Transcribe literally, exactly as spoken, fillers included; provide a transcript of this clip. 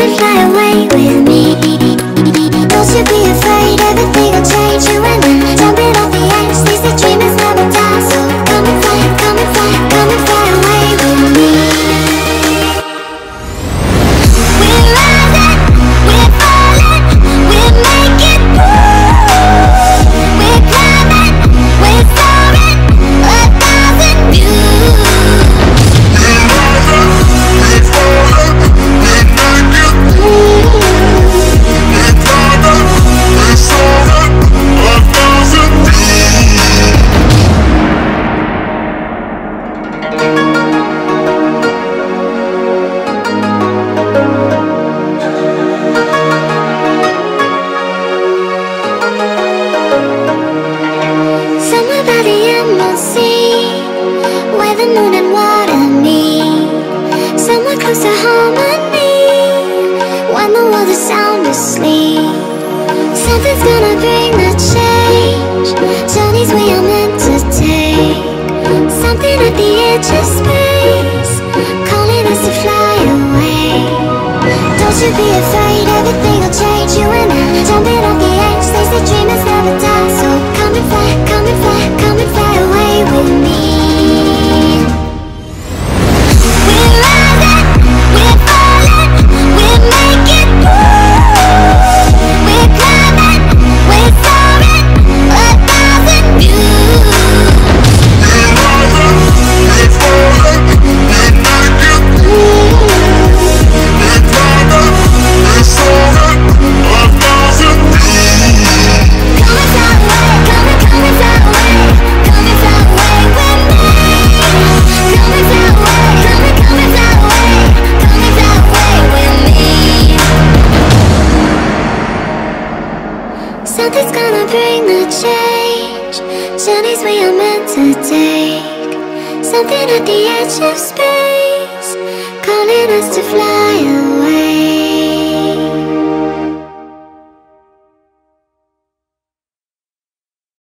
fly away with me. Don't you be afraid, everything will change. You and I, jumping off the edge. They say dreamers never die, so come and fly, come and fly, come and fly away with me. We're rising, we're falling, we're making moves. We're climbing, we're soaring, a thousand views. We're rising, we're falling, we're making moves. We're climbing, we're soaring, a thousand views. Somewhere by the emerald sea, where the moon and water meet. Somewhere close to harmony, when the world is sound asleep. Something's gonna bring the change, journeys we are meant to take. Something at the edge of space, calling us to fly away. Don't you be afraid, everything will change. You and I, jumping off the edge. They say dreamers never die, so come and fly, come and fly, come and fly away with me. We're rising, we're falling, we're making moves. We're climbing, we're soaring, a thousand views. We're rising, we're falling, we're making moves. We're climbing, we're soaring, a thousand views. Come and fly away, come and come and fly away, come and fly away with me. Come and fly away, come and come and fly away, come and fly away with me. Something's gonna bring the change, journeys we are meant to take. Something at the edge of space, calling us to fly away.